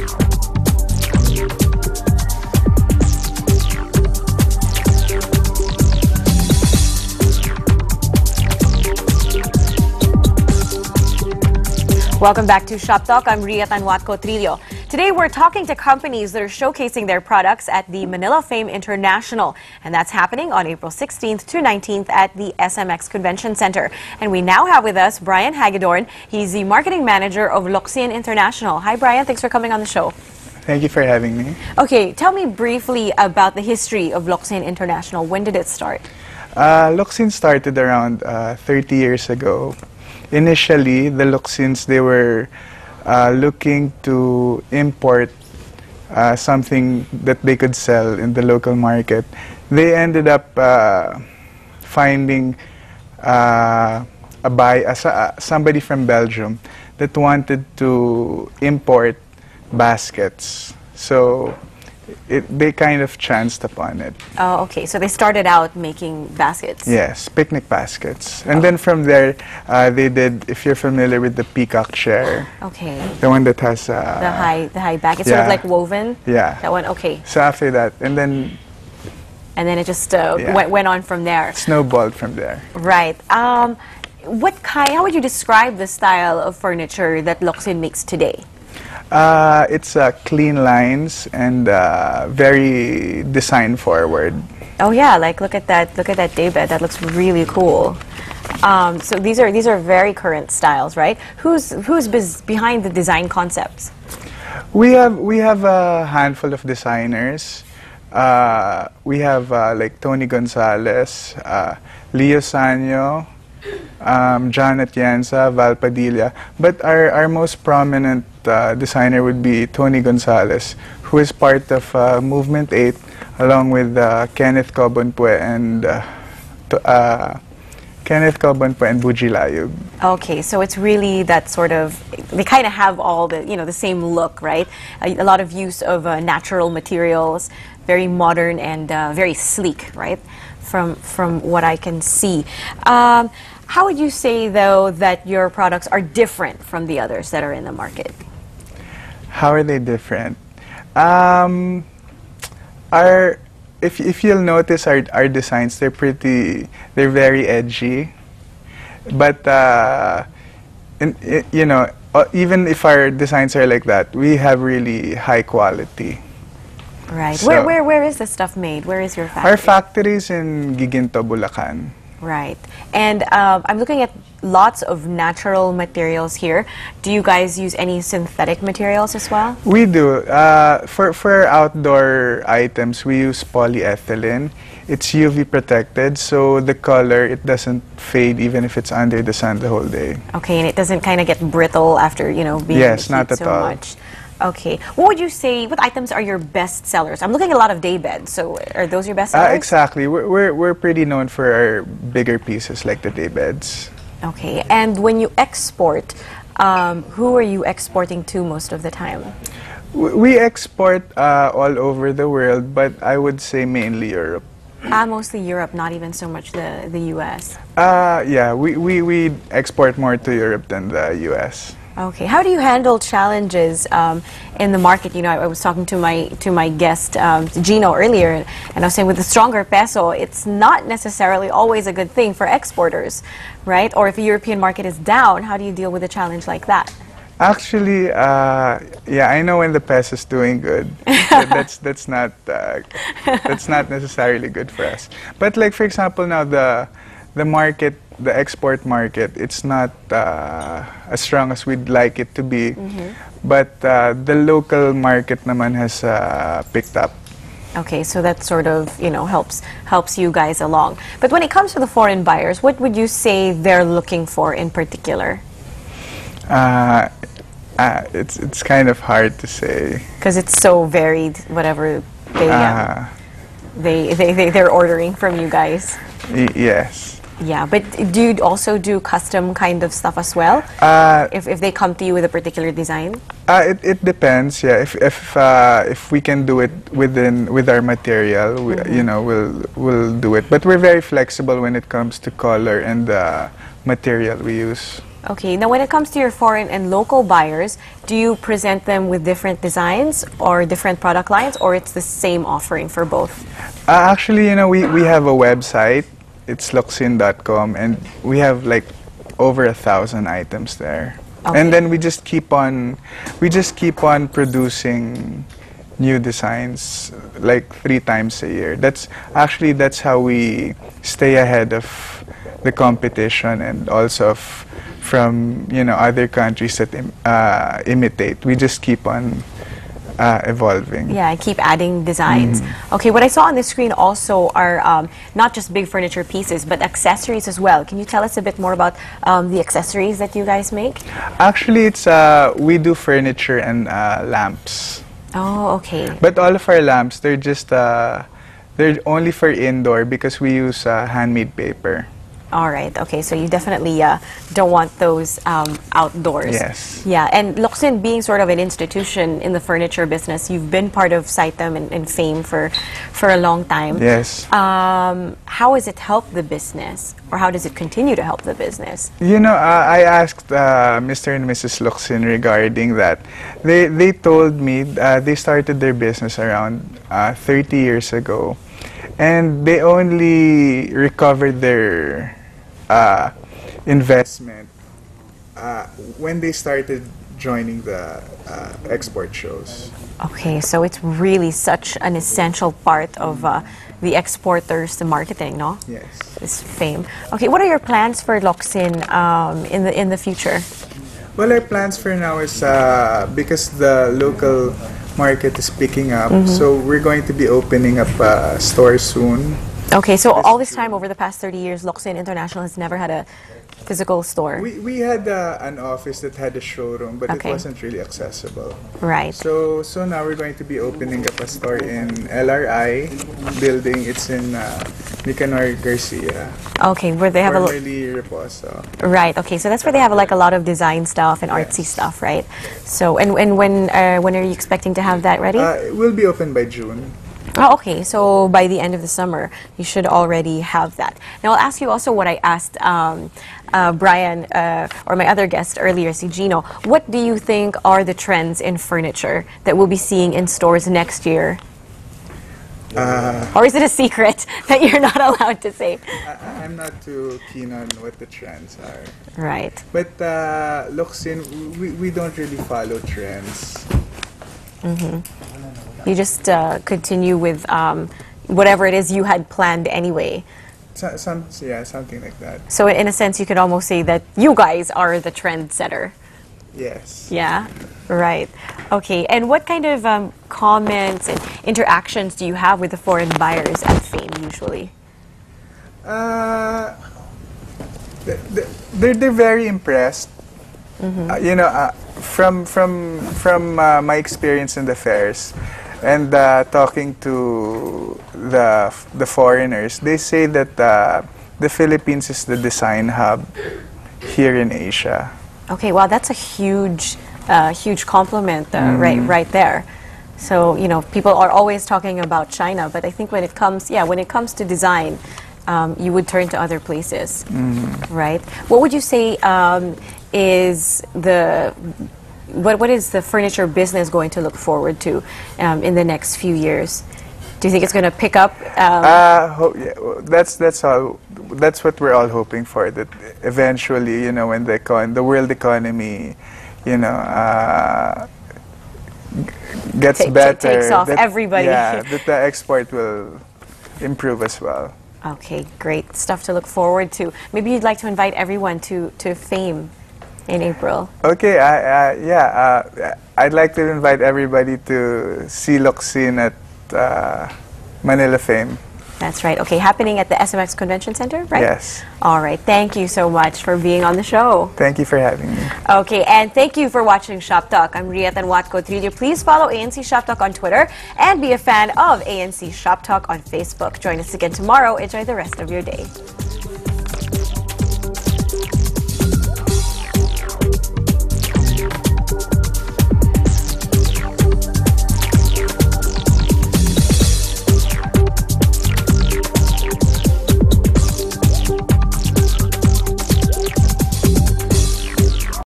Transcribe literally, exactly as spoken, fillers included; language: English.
Welcome back to Shop Talk. I'm Ria Tanwatco Trillo. Today we're talking to companies that are showcasing their products at the Manila Fame International, and that's happening on April sixteenth to nineteenth at the S M X Convention Center. And we now have with us Brian Hagedorn. He's the marketing manager of Luxin International. Hi Brian, thanks for coming on the show. Thank you for having me. Okay, tell me briefly about the history of Luxin International. When did it start? Uh, Luxin started around uh, thirty years ago. Initially, the Luxins, they were uh, looking to import uh, something that they could sell in the local market. They ended up uh, finding uh, a buy, uh, somebody from Belgium that wanted to import baskets. So it, they kind of chanced upon it. Oh, okay. So they started out making baskets. Yes, picnic baskets. And oh. then from there, uh, they did, if you're familiar with the peacock chair. Okay. The one that has... Uh, the high the high back. It's yeah. sort of like woven. Yeah. That one, okay. So after that, and then... And then it just uh, yeah. went, went on from there. Snowballed from there. Right. Um, what kind, how would you describe the style of furniture that Luxin makes today? Uh, it's uh, clean lines and uh, very design forward. Oh yeah, like look at that! Look at that daybed. That looks really cool. Um, so these are these are very current styles, right? Who's who's bez behind the design concepts? We have we have a handful of designers. Uh, we have uh, like Tony Gonzalez, uh, Leo Sanyo, um, John Atienza, Val Padilla. But our our most prominent Uh, designer would be Tony Gonzalez, who is part of uh, Movement eight, along with uh, Kenneth Cobonpue and uh, to, uh, Kenneth Cobonpue and Buji Layug. Okay, so it's really that sort of, they kind of have all the, you know, the same look, right? A, a lot of use of uh, natural materials, very modern and uh, very sleek, right? From from what I can see. Um, how would you say, though, that your products are different from the others that are in the market? How are they different? Um, our, if, if you'll notice our, our designs, they're pretty, they're very edgy. But, uh, in, in, you know, uh, even if our designs are like that, we have really high quality. Right. So where, where, where is this stuff made? Where is your factory? Our factory is in Giginto, Bulacan. Right. And uh, I'm looking at lots of natural materials here. Do you guys use any synthetic materials as well? We do. Uh, for, for outdoor items, we use polyethylene. It's U V protected, so the color, it doesn't fade even if it's under the sun the whole day. Okay, and it doesn't kind of get brittle after, you know, being yes, in the heat not at so all. much. Okay. What would you say, what items are your best sellers? I'm looking at a lot of day beds, so are those your best sellers? Uh, exactly. We're, we're, we're pretty known for our bigger pieces like the day beds. Okay. And when you export, um, who are you exporting to most of the time? We export uh, all over the world, but I would say mainly Europe. Ah, mostly Europe, not even so much the, the U S. Uh, yeah, we, we, we export more to Europe than the U S. Okay. How do you handle challenges um, in the market? You know, I, I was talking to my to my guest um, Gino earlier, and I was saying with the stronger peso, it's not necessarily always a good thing for exporters, right? Or if the European market is down, how do you deal with a challenge like that? Actually, uh, yeah, I know when the peso is doing good. But that's that's not uh, that's not necessarily good for us. But like for example, now the the market. The export market, it's not uh, as strong as we'd like it to be, mm-hmm. but uh, the local market naman has uh, picked up. Okay, so that sort of, you know, helps helps you guys along. But when it comes to the foreign buyers, what would you say they're looking for in particular? Uh, uh, it's it's kind of hard to say. Because it's so varied, whatever they, um, uh, they, they, they, they're ordering from you guys. Y yes. Yeah, but do you also do custom kind of stuff as well? Uh, if, if they come to you with a particular design? Uh, it, it depends, yeah. If if uh, if we can do it within with our material, we, mm-hmm. you know, we'll we'll do it. But we're very flexible when it comes to color and the material we use. Okay, now when it comes to your foreign and local buyers, do you present them with different designs or different product lines, or it's the same offering for both? Uh, actually, you know, we, we have a website. It's locsin dot com, and we have like over a thousand items there. Okay. And then we just keep on, we just keep on producing new designs like three times a year. That's actually that's how we stay ahead of the competition and also of, from you know other countries that im uh, imitate. We just keep on uh, evolving. Yeah, I keep adding designs. Mm. Okay, what I saw on the screen also are um, not just big furniture pieces, but accessories as well. Can you tell us a bit more about um, the accessories that you guys make? Actually, it's uh, we do furniture and uh, lamps. Oh, okay. But all of our lamps, they're just uh, they're only for indoor because we use uh, handmade paper. All right. Okay. So you definitely uh, don't want those um, outdoors. Yes. Yeah. And Locsin being sort of an institution in the furniture business, you've been part of Saitem and, and Fame for for a long time. Yes. Um, how has it helped the business, or how does it continue to help the business? You know, uh, I asked uh, Mister and Missus Locsin regarding that. They they told me uh, they started their business around uh, thirty years ago, and they only recovered their uh, investment uh, when they started joining the uh, export shows. Okay, so it's really such an essential part of uh, the exporters, the marketing, no? Yes. This Fame. Okay, what are your plans for Locsin um, in the in the future? Well, our plans for now is uh, because the local market is picking up, Mm-hmm. so we're going to be opening up a store soon. Okay, so all this time over the past thirty years, Locsin International has never had a physical store. We, we had uh, an office that had a showroom, but Okay. it wasn't really accessible. Right. So so now we're going to be opening up a store in L R I building. It's in uh, Nicanor Garcia, Okay, where they have a lo- formerly Reposo. right. Okay, so that's where they have like a lot of design stuff and artsy Yes. stuff, right? So and and when uh, when are you expecting to have that ready? Uh, it will be open by June. Oh, okay, so by the end of the summer, you should already have that. Now, I'll ask you also what I asked um, uh, Brian uh, or my other guest earlier, si Gino. What do you think are the trends in furniture that we'll be seeing in stores next year? Uh, Or is it a secret that you're not allowed to say? I, I'm not too keen on what the trends are. Right. But uh, Locsin, we, we don't really follow trends. You just uh, continue with um, whatever it is you had planned anyway. So, some, yeah, something like that. So in a sense, you could almost say that you guys are the trendsetter. Yes. Yeah, right. Okay, and what kind of um, comments and interactions do you have with the foreign buyers at Fame usually? Uh, th- th- they're, they're very impressed. Uh, you know, uh, from from from uh, my experience in the fairs and uh, talking to the the foreigners, they say that uh, the Philippines is the design hub here in Asia. Okay, wow, that's a huge, uh, huge compliment uh, right, right there. So you know, people are always talking about China, but I think when it comes, yeah, when it comes to design, um, you would turn to other places, right? What would you say um, is the what what is the furniture business going to look forward to um, in the next few years? Do you think it's going to pick up? Um, Uh, ho- yeah, well, that's that's all. That's what we're all hoping for. That eventually, you know, when the econ- the world economy, you know, uh, g- gets Take- better, takes off, that- everybody. Yeah, that the export will improve as well. Okay, great stuff to look forward to. Maybe you'd like to invite everyone to, to Fame in April. Okay, I, uh, yeah, uh, I'd like to invite everybody to see Locsin at uh, Manila Fame. That's right. Okay, happening at the S M X Convention Center, right? Yes. All right. Thank you so much for being on the show. Thank you for having me. Okay, and thank you for watching Shop Talk. I'm Riatan Watco Trillo. Please follow A N C Shop Talk on Twitter and be a fan of A N C Shop Talk on Facebook. Join us again tomorrow. Enjoy the rest of your day.